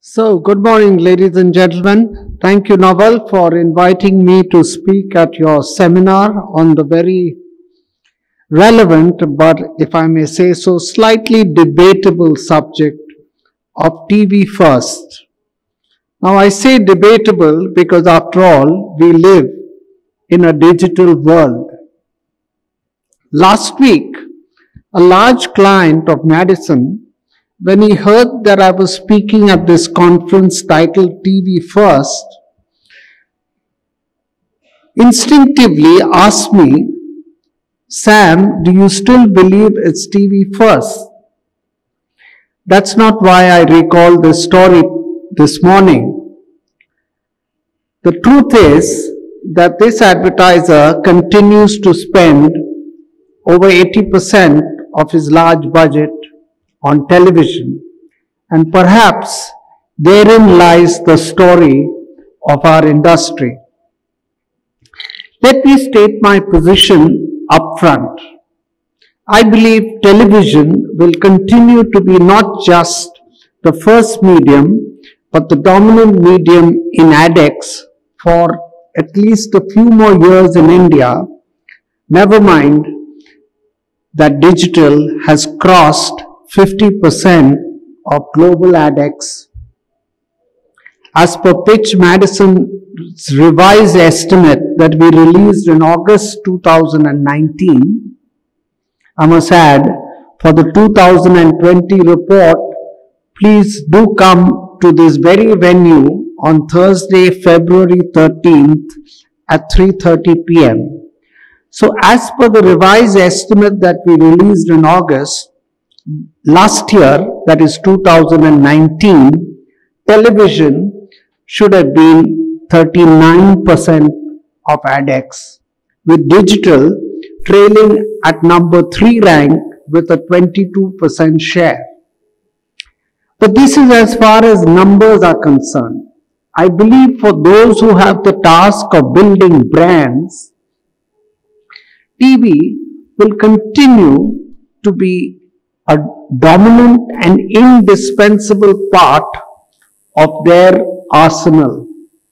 Good morning, ladies and gentlemen. Thank you, Naval, for inviting me to speak at your seminar on the very relevant, but if I may say so, slightly debatable subject of TV first. Now, I say debatable because, after all, we live in a digital world. Last week, a large client of Madison, when he heard that I was speaking at this conference titled TV First, instinctively asked me, "Sam, do you still believe it's TV first?" That's not why I recall this story this morning. The truth is that this advertiser continues to spend over 80% of his large budget on television, and perhaps therein lies the story of our industry. Let me state my position up front. I believe television will continue to be not just the first medium, but the dominant medium in ADEX for at least a few more years in India, never mind that digital has crossed 50% of global ADEX. As per Pitch Madison's revised estimate that we released in August 2019, I must add, for the 2020 report, please do come to this very venue on Thursday, February 13th at 3:30 p.m. So as per the revised estimate that we released in August, last year, that is 2019, television should have been 39% of ADEX, with digital trailing at number 3 rank with a 22% share. But this is as far as numbers are concerned. I believe for those who have the task of building brands, TV will continue to be a dominant and indispensable part of their arsenal.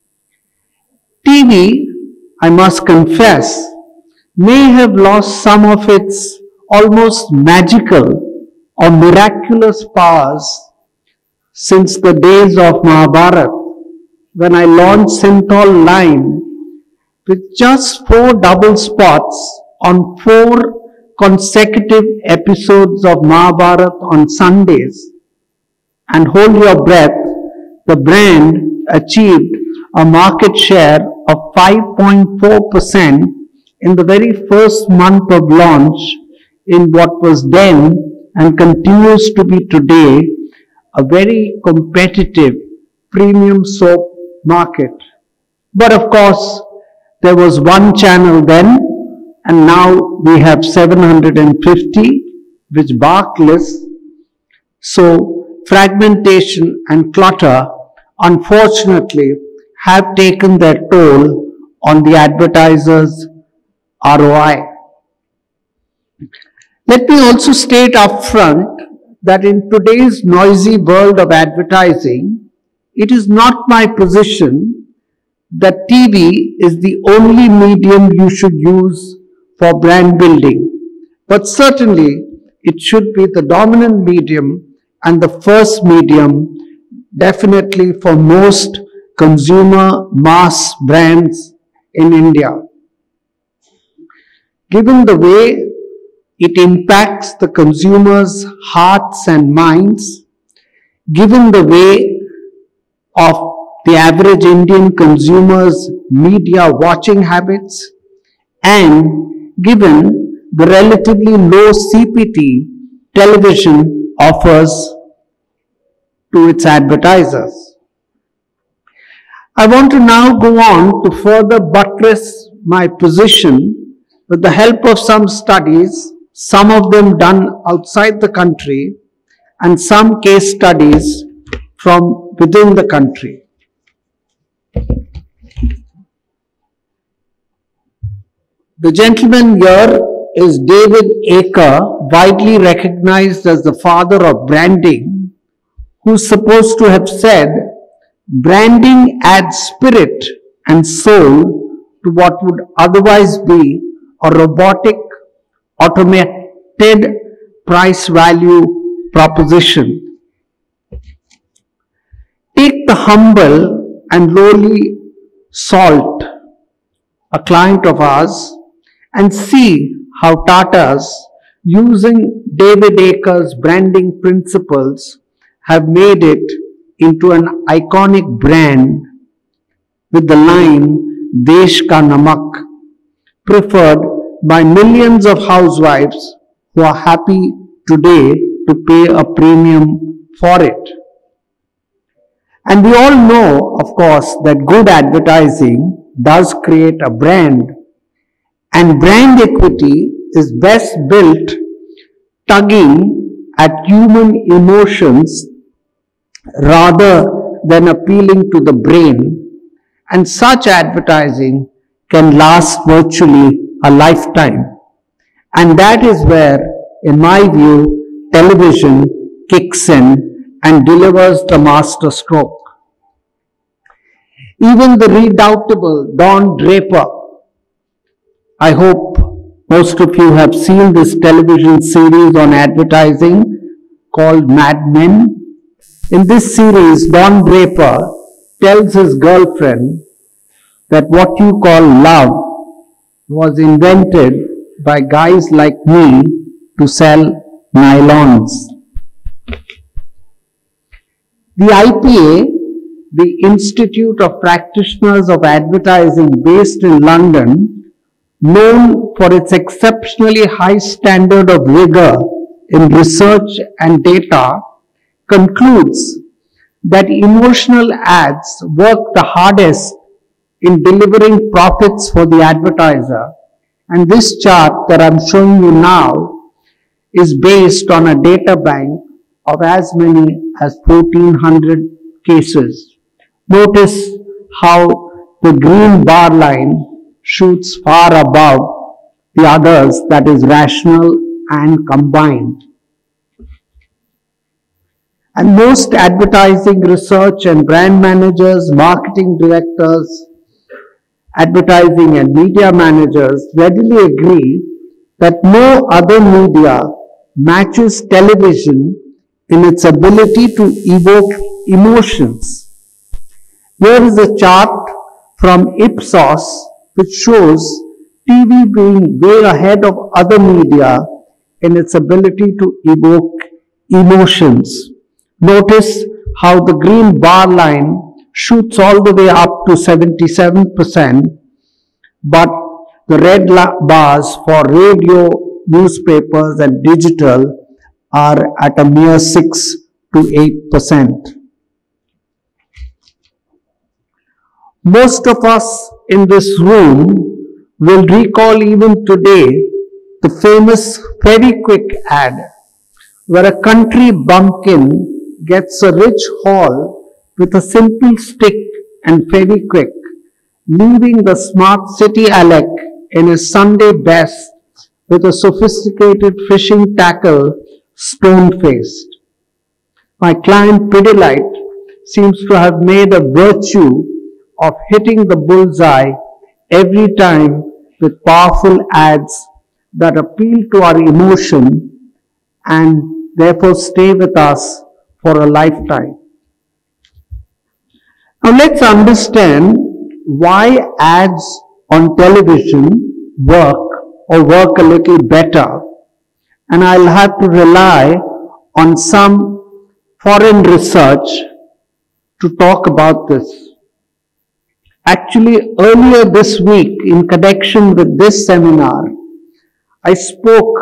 TV, I must confess, may have lost some of its almost magical or miraculous powers since the days of Mahabharata, when I launched Synthol line with just 4 double spots on 4 consecutive episodes of Mahabharata on Sundays, and hold your breath, the brand achieved a market share of 5.4% in the very first month of launch in what was then and continues to be today a very competitive premium soap market. But of course, there was one channel then, and now we have 750 which bark lists. So fragmentation and clutter, unfortunately, have taken their toll on the advertisers' ROI. Let me also state upfront that in today's noisy world of advertising, it is not my position that TV is the only medium you should use for brand building, but certainly it should be the dominant medium and the first medium definitely for most consumer mass brands in India. Given the way it impacts the consumers' hearts and minds, given the way of the average Indian consumer's media watching habits, and given the relatively low CPT television offers to its advertisers. I want to now go on to further buttress my position with the help of some studies, some of them done outside the country, and some case studies from within the country. The gentleman here is David Aker, widely recognized as the father of branding, who's supposed to have said, branding adds spirit and soul to what would otherwise be a robotic, automated price value proposition. Take the humble and lowly Salt, a client of ours, and see how Tatas, using David Akers' branding principles, have made it into an iconic brand with the line Desh Ka Namak, preferred by millions of housewives who are happy today to pay a premium for it. And we all know, of course, that good advertising does create a brand, and brand equity is best built tugging at human emotions rather than appealing to the brain, and such advertising can last virtually a lifetime. And that is where, in my view, television kicks in and delivers the master stroke. Even the redoubtable Don Draper, I hope most of you have seen this television series on advertising called Mad Men. In this series, Don Draper tells his girlfriend that what you call love was invented by guys like me to sell nylons. The IPA, the Institute of Practitioners of Advertising based in London, known for its exceptionally high standard of rigor in research and data, concludes that emotional ads work the hardest in delivering profits for the advertiser. And this chart that I'm showing you now is based on a data bank of as many as 1,400 cases. Notice how the green bar line shoots far above the others, that is rational and combined. And most advertising research and brand managers, marketing directors, advertising and media managers readily agree that no other media matches television in its ability to evoke emotions. Here is a chart from Ipsos which shows TV being way ahead of other media in its ability to evoke emotions. Notice how the green bar line shoots all the way up to 77%, but the red bars for radio, newspapers and digital are at a mere 6 to 8%. Most of us in this room will recall even today the famous Fevikwik ad, where a country bumpkin gets a rich haul with a simple stick and Fevikwik, leaving the smart city Alec in his Sunday best with a sophisticated fishing tackle, stone-faced. My client Pidilite seems to have made a virtue of hitting the bullseye every time with powerful ads that appeal to our emotion and therefore stay with us for a lifetime. Now let's understand why ads on television work or work a little better, and I'll have to rely on some foreign research to talk about this. Actually, earlier this week, in connection with this seminar, I spoke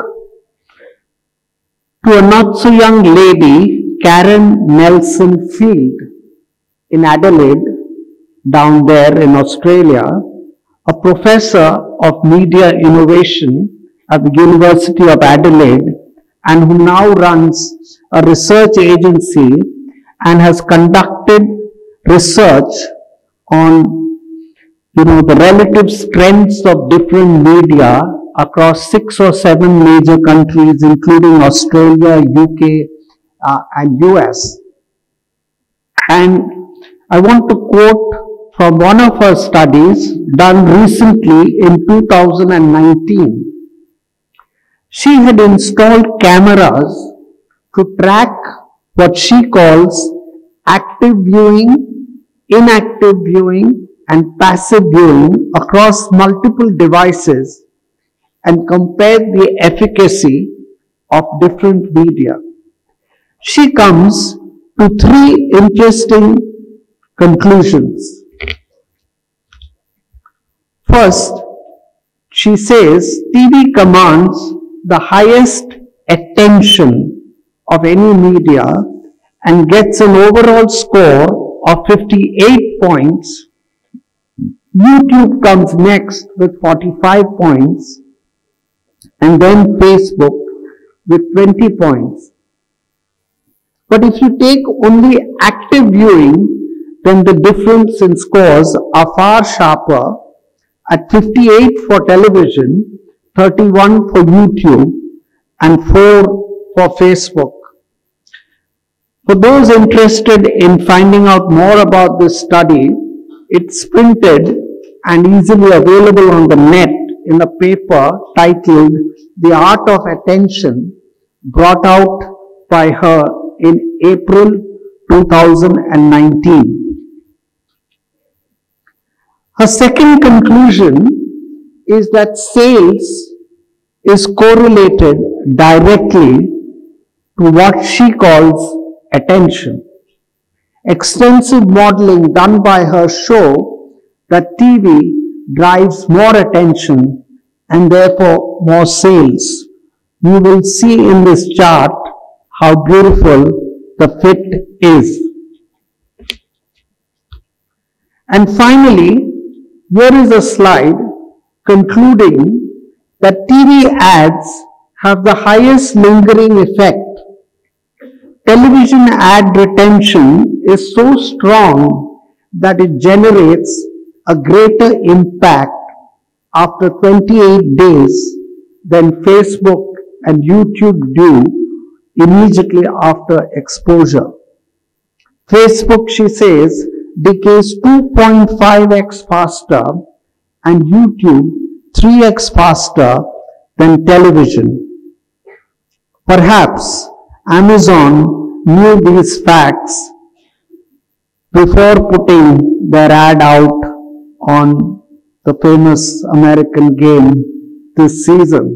to a not so young lady, Karen Nelson Field, in Adelaide, down there in Australia, a professor of media innovation at the University of Adelaide, and who now runs a research agency and has conducted research on the relative strengths of different media across 6 or 7 major countries, including Australia, UK, and US. And I want to quote from one of her studies done recently in 2019. She had installed cameras to track what she calls active viewing, inactive viewing, and passive viewing across multiple devices and compared the efficacy of different media. She comes to three interesting conclusions. First, she says TV commands the highest attention of any media and gets an overall score of 58 points. YouTube comes next with 45 points, and then Facebook with 20 points. But if you take only active viewing, then the difference in scores are far sharper at 58 for television, 31 for YouTube, and 4 for Facebook. For those interested in finding out more about this study, it's printed and easily available on the net in a paper titled The Art of Attention, brought out by her in April 2019. Her second conclusion is that sales is correlated directly to what she calls attention. Extensive modeling done by her show that TV drives more attention and therefore more sales. You will see in this chart how beautiful the fit is. And finally, here is a slide concluding that TV ads have the highest lingering effect. Television ad retention is so strong that it generates a greater impact after 28 days than Facebook and YouTube do immediately after exposure. Facebook, she says, decays 2.5x faster and YouTube 3x faster than television. Perhaps Amazon knew these facts before putting their ad out on the famous American game this season.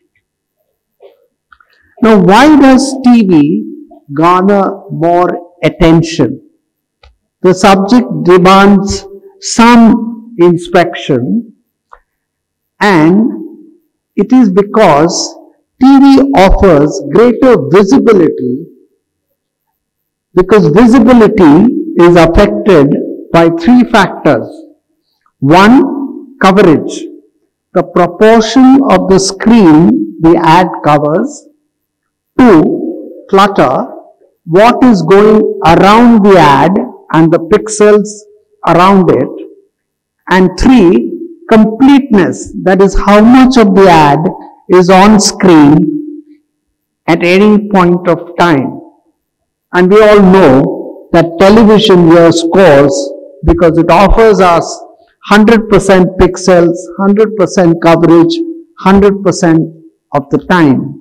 Now, why does TV garner more attention? The subject demands some inspection, and it is because TV offers greater visibility, because visibility is affected by three factors. One, coverage, the proportion of the screen the ad covers. Two, clutter, what is going around the ad and the pixels around it. And three, completeness, that is how much of the ad is on screen at any point of time. And we all know that television here scores because it offers us 100% pixels, 100% coverage, 100% of the time.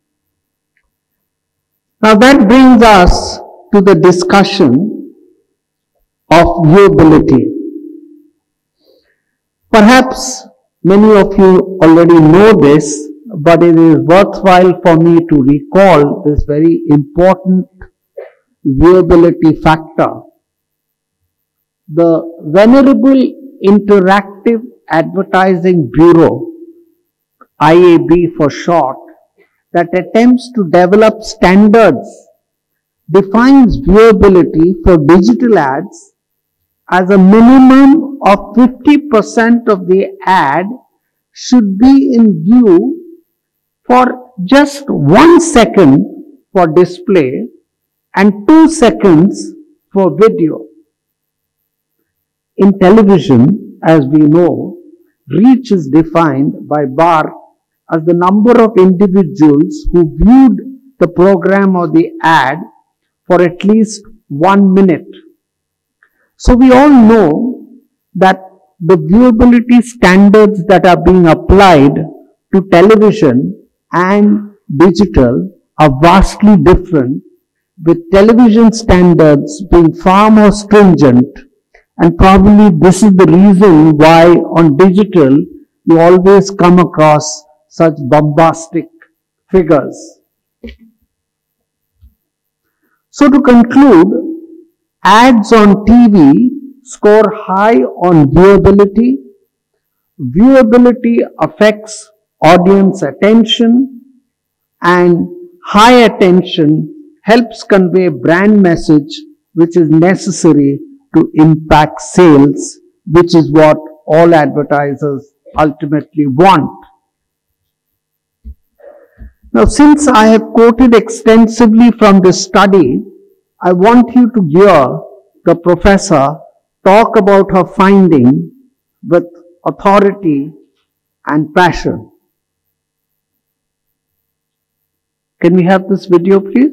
Now that brings us to the discussion of viewability. Perhaps many of you already know this, but it is worthwhile for me to recall this very important viewability factor. The Venerable Interactive Advertising Bureau, IAB for short, that attempts to develop standards, defines viewability for digital ads as a minimum of 50% of the ad should be in view for just 1 second for display and 2 seconds for video. In television, as we know, reach is defined by bar as the number of individuals who viewed the program or the ad for at least 1 minute. So we all know that the viewability standards that are being applied to television and digital are vastly different, with television standards being far more stringent, and probably this is the reason why on digital you always come across such bombastic figures. So to conclude, ads on TV score high on viewability. Viewability affects audience attention, and high attention helps convey brand message which is necessary to impact sales, which is what all advertisers ultimately want. Now, since I have quoted extensively from this study, I want you to hear the professor talk about her finding with authority and passion. Can we have this video, please?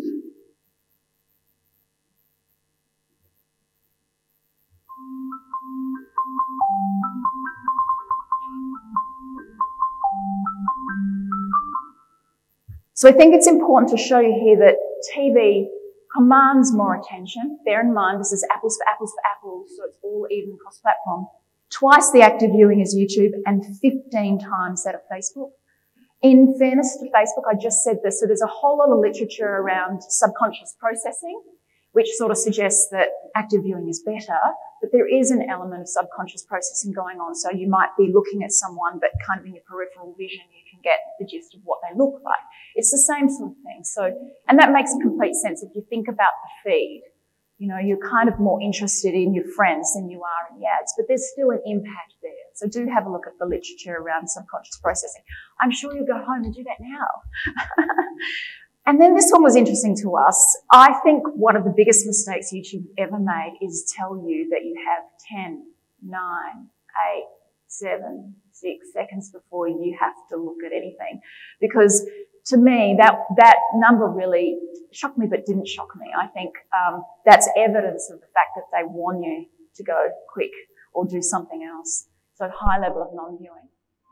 So I think it's important to show you here that TV commands more attention. Bear in mind, this is apples for apples for apples, so it's all even cross-platform. Twice the active viewing is YouTube and 15 times that of Facebook. In fairness to Facebook, I just said this, so there's a whole lot of literature around subconscious processing, which sort of suggests that active viewing is better, but there is an element of subconscious processing going on. So you might be looking at someone, but kind of in your peripheral vision, you can get the gist of what they look like. It's the same sort of thing. So, and that makes complete sense if you think about the feed. You know, you're kind of more interested in your friends than you are in the ads, but there's still an impact there. So do have a look at the literature around subconscious processing. I'm sure you'll go home and do that now. And then this one was interesting to us. I think one of the biggest mistakes YouTube ever made is tell you that you have 10, 9, 8, 7, 6 seconds before you have to look at anything. Because to me, that number really shocked me, but didn't shock me. I think that's evidence of the fact that they want you to go quick or do something else. So high level of non-viewing.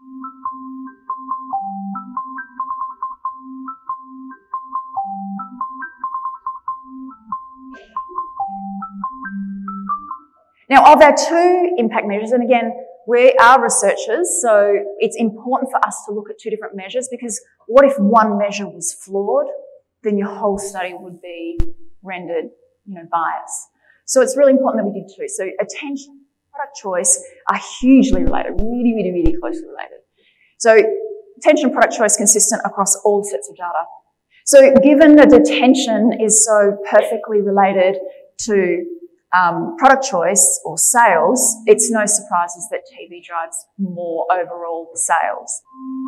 Now, of our two impact measures, and again, we are researchers, so it's important for us to look at two different measures, because what if one measure was flawed? Then your whole study would be rendered, biased. So it's really important that we did two. So attention, product choice are hugely related, really, really, really closely related. So attention and product choice consistent across all sets of data. So given that attention is so perfectly related to product choice or sales, it's no surprises that TV drives more overall sales.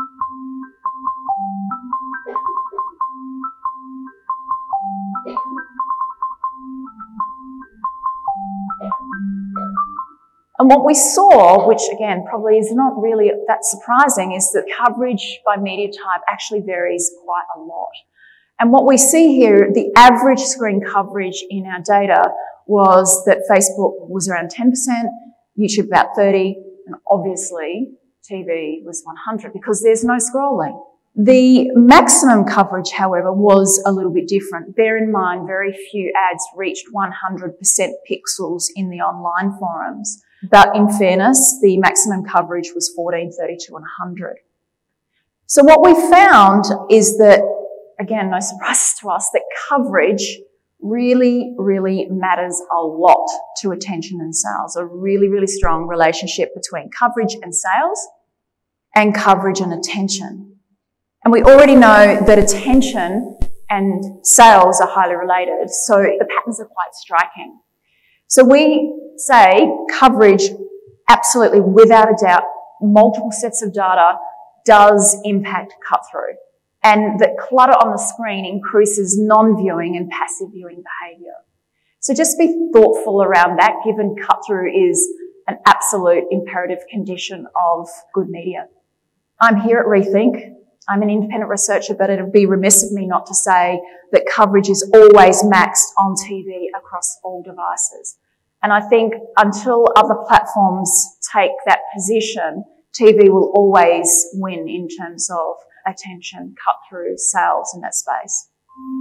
And what we saw, which again probably is not really that surprising, is that coverage by media type actually varies quite a lot. And what we see here, the average screen coverage in our data was that Facebook was around 10%, YouTube about 30%, and obviously TV was 100% because there's no scrolling. The maximum coverage, however, was a little bit different. Bear in mind, very few ads reached 100% pixels in the online forums. But in fairness, the maximum coverage was 14, 32, and 100. So what we found is that, again, no surprises to us, that coverage really, really matters a lot to attention and sales. A really, really strong relationship between coverage and sales and coverage and attention. And we already know that attention and sales are highly related, so the patterns are quite striking. So we say coverage, absolutely, without a doubt, multiple sets of data does impact cut-through. And that clutter on the screen increases non-viewing and passive viewing behaviour. So just be thoughtful around that, given cut-through is an absolute imperative condition of good media. I'm here at Rethink. I'm an independent researcher, but it would be remiss of me not to say that coverage is always maxed on TV across all devices. And I think until other platforms take that position, TV will always win in terms of attention, cut through, sales in that space.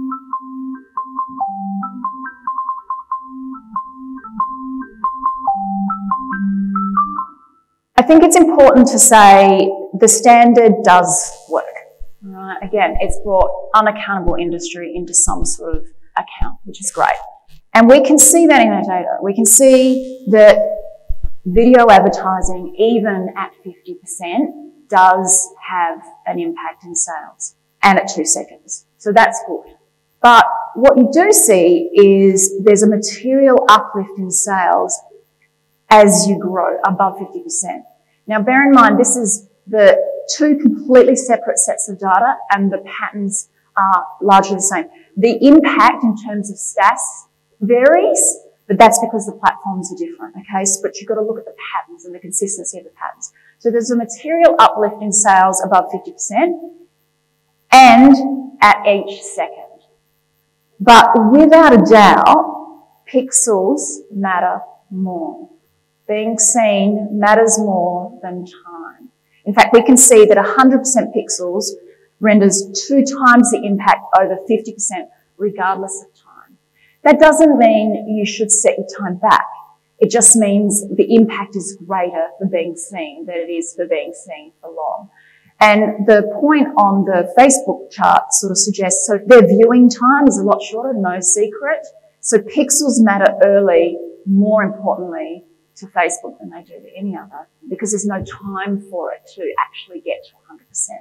I think it's important to say the standard does work. Right? Again, it's brought unaccountable industry into some sort of account, which is great. And we can see that in our data. We can see that video advertising, even at 50%, does have an impact in sales, and at 2 seconds. So that's good. But what you do see is there's a material uplift in sales as you grow above 50%. Now, bear in mind, this is the 2 completely separate sets of data, and the patterns are largely the same. The impact in terms of stats varies, but that's because the platforms are different, okay? But you've got to look at the patterns and the consistency of the patterns. So there's a material uplift in sales above 50% and at each second. But without a doubt, pixels matter more. Being seen matters more than time. In fact, we can see that 100% pixels renders 2 times the impact over 50% regardless of time. That doesn't mean you should set your time back. It just means the impact is greater for being seen than it is for being seen for long. And the point on the Facebook chart sort of suggests, so their viewing time is a lot shorter, no secret. So pixels matter early, more importantly, to Facebook than they do to any other, because there's no time for it to actually get to 100%.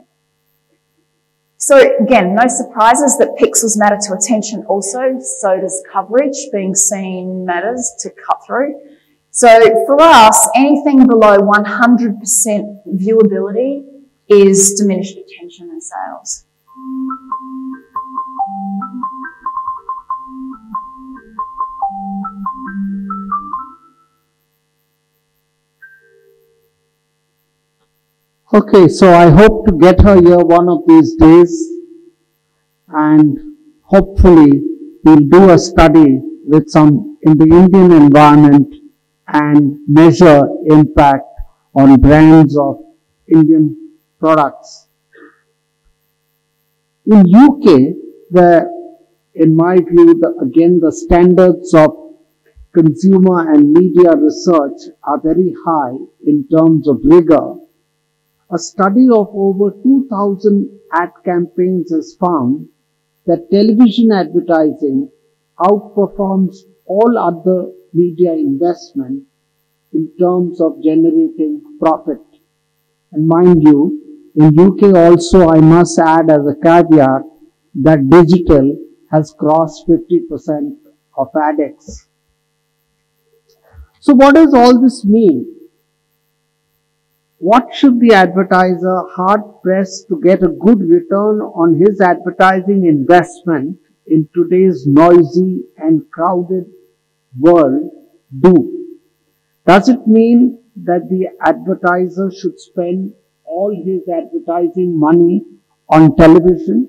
So again, no surprises that pixels matter to attention also, so does coverage. Being seen matters to cut through. So for us, anything below 100% viewability is diminished attention and sales. Okay, so I hope to get her here one of these days, and hopefully we'll do a study with some in the Indian environment and measure impact on brands of Indian products. In UK, in my view, again, the standards of consumer and media research are very high in terms of rigor. A study of over 2,000 ad campaigns has found that television advertising outperforms all other media investment in terms of generating profit. And mind you, in UK also, I must add as a caveat that digital has crossed 50% of AdX. So what does all this mean? What should the advertiser, hard-pressed to get a good return on his advertising investment in today's noisy and crowded world, do? Does it mean that the advertiser should spend all his advertising money on television?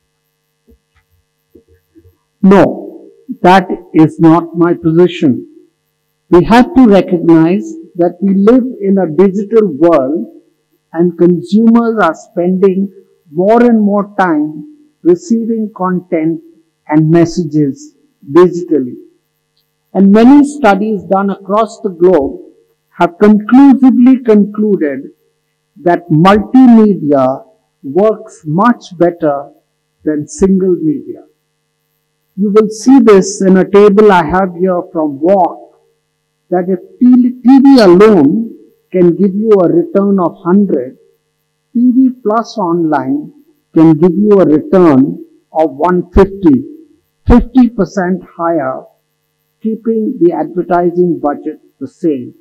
No, that is not my position. We have to recognize that we live in a digital world and consumers are spending more and more time receiving content and messages digitally. And many studies done across the globe have conclusively concluded that multimedia works much better than single media. You will see this in a table I have here from Walk, that if TV alone can give you a return of 100, TV plus online can give you a return of 150, 50% higher, keeping the advertising budget the same.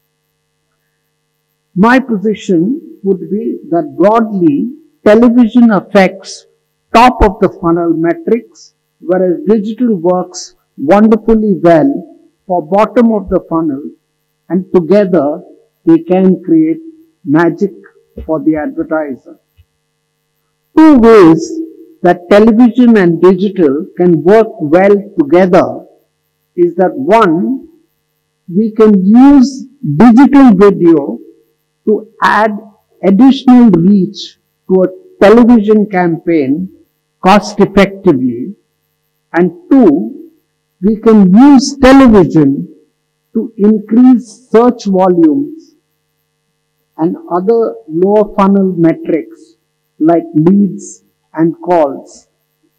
My position would be that broadly, television affects top of the funnel metrics, whereas digital works wonderfully well for bottom of the funnel, and together they can create magic for the advertiser. 2 ways that television and digital can work well together is that one, we can use digital video to add additional reach to a television campaign cost effectively. And two, we can use television to increase search volumes and other lower funnel metrics like leads and calls.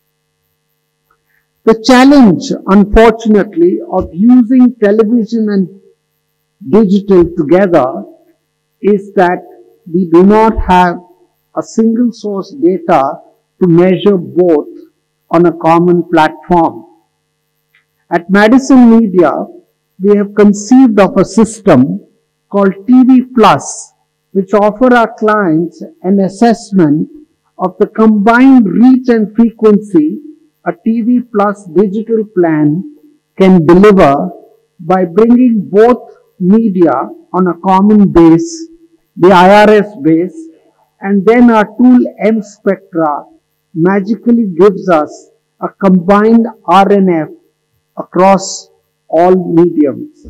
The challenge, unfortunately, of using television and digital together is that we do not have a single source data to measure both on a common platform. At Madison Media, we have conceived of a system called TV Plus, which offer our clients an assessment of the combined reach and frequency a TV Plus digital plan can deliver by bringing both media on a common base, the IRS base, and then our tool M Spectra magically gives us a combined RNF across all mediums.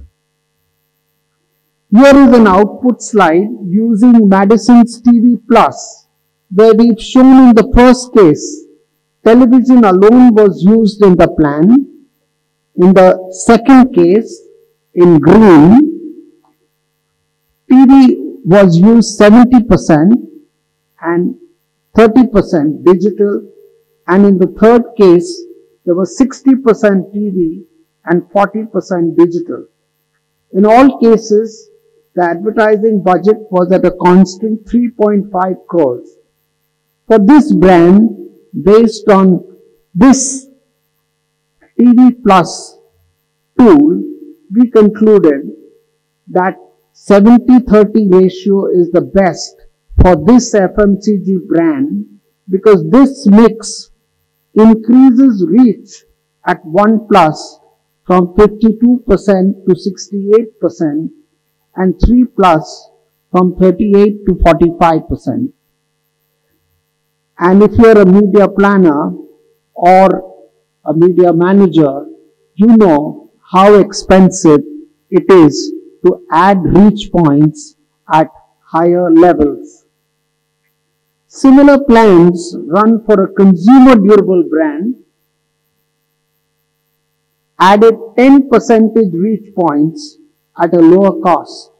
Here is an output slide using Madison's TV Plus, where we've shown in the first case, television alone was used in the plan. In the second case, in green, TV was used 70% and 30% digital, and in the third case, there was 60% TV and 40% digital. In all cases, the advertising budget was at a constant 3.5 crores. For this brand, based on this TV Plus tool, we concluded that 70-30 ratio is the best for this FMCG brand because this mix increases reach at 1 Plus from 52% to 68% and 3 Plus from 38 to 45%. And if you're a media planner or a media manager, you know how expensive it is to add reach points at higher levels. Similar plans run for a consumer durable brand, added 10% reach points at a lower cost.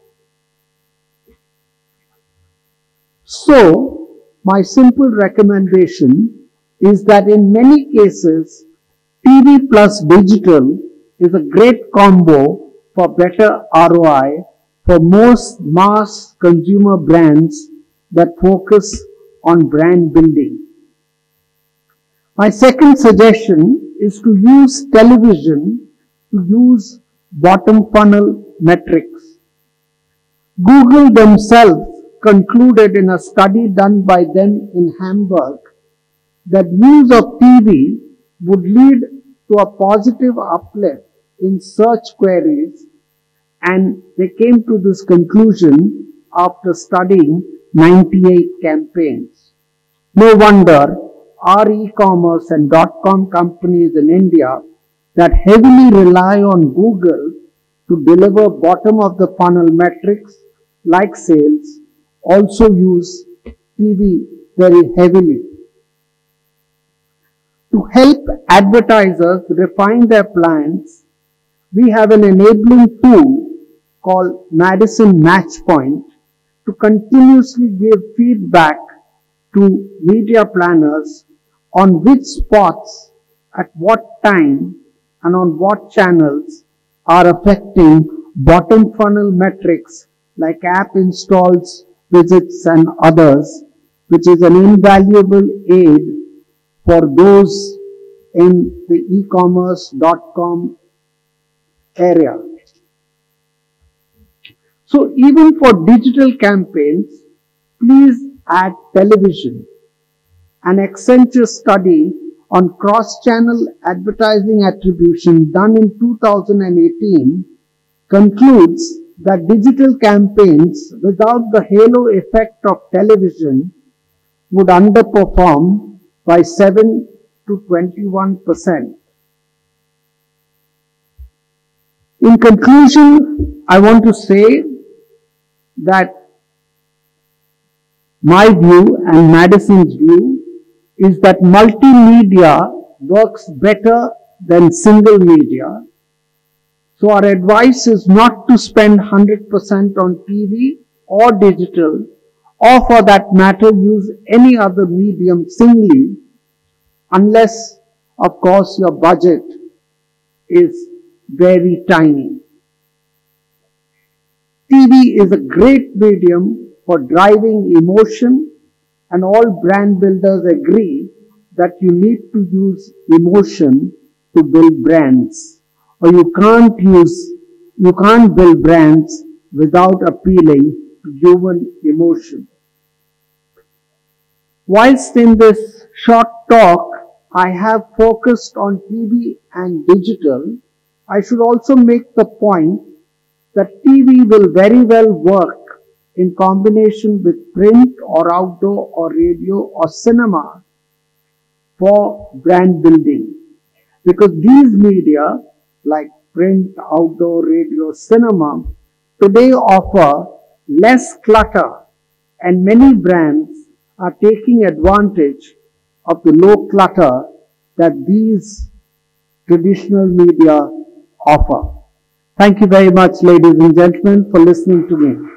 So, my simple recommendation is that in many cases, TV plus digital is a great combo for better ROI for most mass consumer brands that focus on brand building. My second suggestion is to use television to use bottom funnel metrics. Google themselves concluded in a study done by them in Hamburg that use of TV would lead to a positive uplift in search queries, and they came to this conclusion after studying 98 campaigns. No wonder our e-commerce and .com companies in India that heavily rely on Google to deliver bottom of the funnel metrics like sales also use TV very heavily. To help advertisers refine their plans, we have an enabling tool called Madison Matchpoint to continuously give feedback to media planners on which spots, at what time, and on what channels are affecting bottom funnel metrics like app installs, visits, and others, which is an invaluable aid for those in the e-commerce .com area. So even for digital campaigns, please add television. An Accenture study on cross-channel advertising attribution done in 2018 concludes that digital campaigns without the halo effect of television would underperform by 7 to 21%. In conclusion, I want to say that my view and Madison's view is that multimedia works better than single media. So our advice is not to spend 100% on TV or digital, or for that matter use any other medium singly, unless of course your budget is very tiny. TV is a great medium for driving emotion, and all brand builders agree that you need to use emotion to build brands, or you can't build brands without appealing to human emotion. Whilst in this short talk I have focused on TV and digital, I should also make the point that TV will very well work in combination with print or outdoor or radio or cinema for brand building. Because these media like print, outdoor, radio, cinema today offer less clutter, and many brands are taking advantage of the low clutter that these traditional media offer. Thank you very much, ladies and gentlemen, for listening to me.